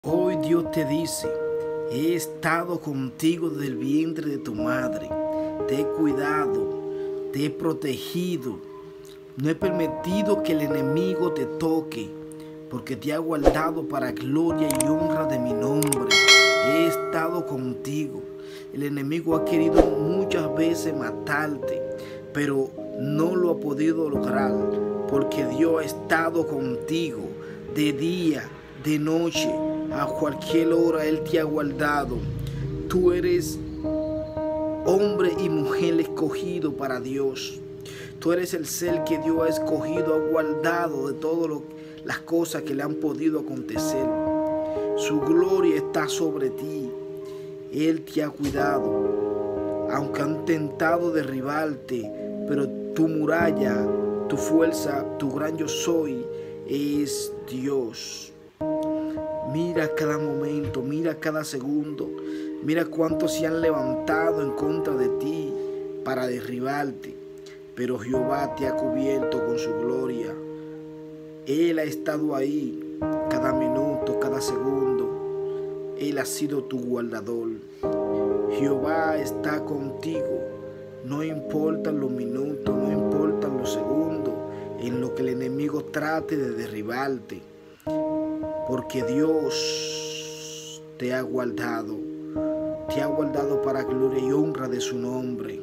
Hoy Dios te dice: he estado contigo desde el vientre de tu madre, te he cuidado, te he protegido, no he permitido que el enemigo te toque, porque te ha guardado para gloria y honra de mi nombre. He estado contigo. El enemigo ha querido muchas veces matarte, pero no lo ha podido lograr, porque Dios ha estado contigo de día, de noche, a cualquier hora Él te ha guardado. Tú eres hombre y mujer escogido para Dios. Tú eres el ser que Dios ha escogido, ha guardado de todas las cosas que le han podido acontecer. Su gloria está sobre ti. Él te ha cuidado. Aunque han intentado derribarte, pero tu muralla, tu fuerza, tu gran yo soy es Dios. Mira cada momento, mira cada segundo, mira cuántos se han levantado en contra de ti para derribarte, pero Jehová te ha cubierto con su gloria. Él ha estado ahí cada minuto, cada segundo. Él ha sido tu guardador. Jehová está contigo. No importan los minutos, no importan los segundos en lo que el enemigo trate de derribarte, porque Dios te ha guardado para gloria y honra de su nombre.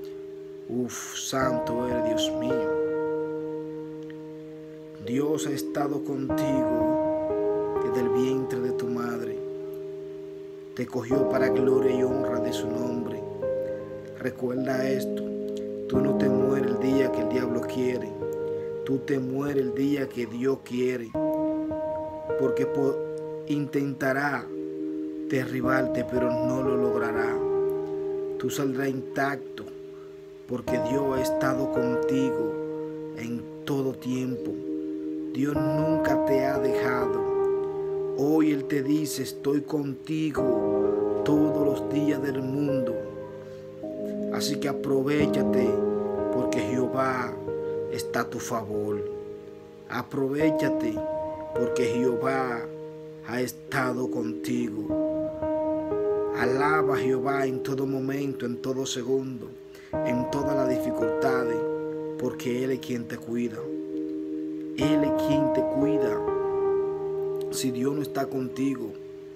Santo eres, Dios mío. Dios ha estado contigo desde el vientre de tu madre. Te cogió para gloria y honra de su nombre. Recuerda esto: tú no te mueres el día que el diablo quiere. Tú te mueres el día que Dios quiere, porque intentará derribarte, pero no lo logrará. Tú saldrás intacto, porque Dios ha estado contigo en todo tiempo. Dios nunca te ha dejado. Hoy Él te dice: estoy contigo todos los días del mundo. Así que aprovéchate, porque Jehová está a tu favor. Aprovéchate, porque Jehová ha estado contigo. Alaba a Jehová en todo momento, en todo segundo, en todas las dificultades, porque Él es quien te cuida. Él es quien te cuida. Si Dios no está contigo,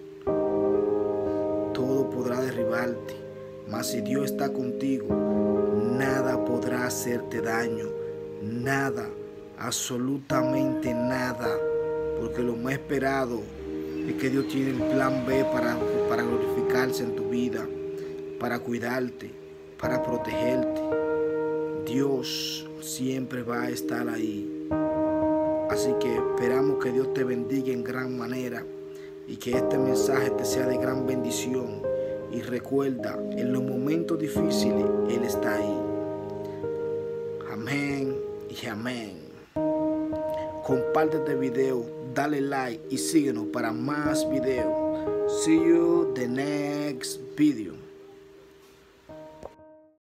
todo podrá derribarte. Mas si Dios está contigo, nada podrá hacerte daño. Nada, absolutamente nada. Porque lo más esperado es que Dios tiene el plan B para glorificarse en tu vida, para cuidarte, para protegerte. Dios siempre va a estar ahí. Así que esperamos que Dios te bendiga en gran manera y que este mensaje te sea de gran bendición. Y recuerda, en los momentos difíciles Él está ahí. Amén y amén. Comparte este video, dale like y síguenos para más videos. See you the next video.